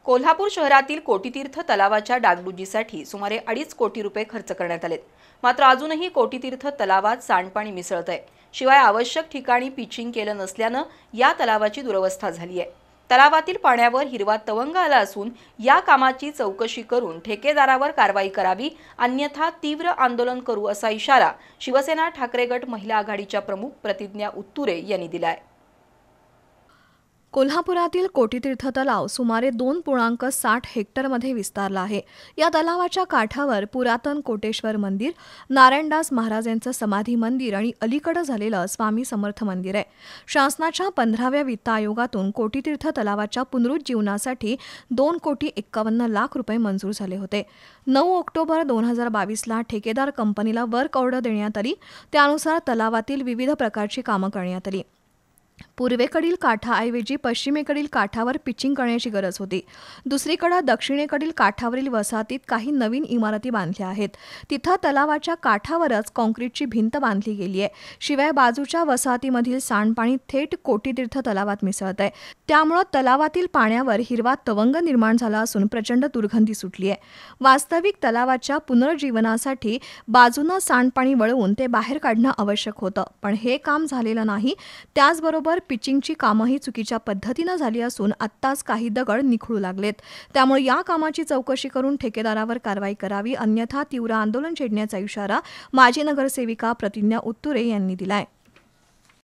कोल्हापूर शहरातील कोटीतीर्थ तलावाच्या डागडुजीसाठी सुमारे 2.5 कोटी रुपये खर्च करण्यात आलेत। मात्र अजूनही कोटीतीर्थ तलावात सांडपाणी मिसळतंय। शिवाय आवश्यक ठिकाणी पिचिंग केलं नसल्यानं या तलावाची दुरवस्था झाली आहे। तलावातील पाण्यावर हिरवा तवंग आला असून या कामाची चौकशी करून ठेकेदारावर कारवाई करावी, अन्यथा तीव्र आंदोलन करू असा इशारा शिवसेना ठाकरे गट महिला आघाडीच्या प्रमुख प्रतिज्ञा उत्तुरे यांनी दिलाय। कोल्हापुरातील कोटीतीर्थ तलाव सुमारे 2.60 हेक्टरमध्ये विस्तारला आहे। या तलावाच्या काठावर पुरातन कोटेश्वर मंदिर, नारायणदास महाराजांचं समाधी मंदिर आणि अलीकडे झालेलं स्वामी समर्थ मंदिर आहे। शासनाच्या 15व्या वित्त आयोगातून कोटीतीर्थ तलावाच्या पुनरुज्जीवनासाठी 2,51,00,000 रुपये मंजूर झाले होते। 9 ऑक्टोबर 2022ला ठेकेदार कंपनीला वर्क ऑर्डर देण्यात आली। त्यानुसार तलावातील विविध प्रकारची कामं करण्यात आली। पूर्वेकडील काठाऐवजी पश्चिमेकडील काठावर पिचिंग करण्याची गरज होती। दुसरीकडे दक्षिणेकडील काठावरील वसाहतीत काही नवीन इमारती बांधल्या आहेत। तिथं तलावाच्या काठावरच काँक्रीटची भिंत बांधली गेली आहे। शिवाय बाजूच्या वसाहतीमधील सांडपाणी थेट कोटीतीर्थ तलावात मिसळत आहे। त्यामुळे तलावातील पाण्यावर हिरवा तवंग निर्माण झाला असून प्रचंड दुर्गंधी सुटली आहे। वास्तविक तलावाच्या पुनर्जीवनासाठी बाजूनं सांडपाणी वळवून ते बाहेर काढणं आवश्यक होतं, पण हे काम झालेलं नाही। त्याचबरोबर पिचिंगची कामंही चुकीच्या पद्धतीनं झाली असून आत्ताच काही दगड निखळू लागलेत। त्यामुळे या कामाची चौकशी करून ठेकेदारावर कारवाई करावी, अन्यथा तीव्र आंदोलन छेडण्याचा इशारा माजी नगरसेविका प्रतिज्ञा उत्तुरे यांनी दिलाय।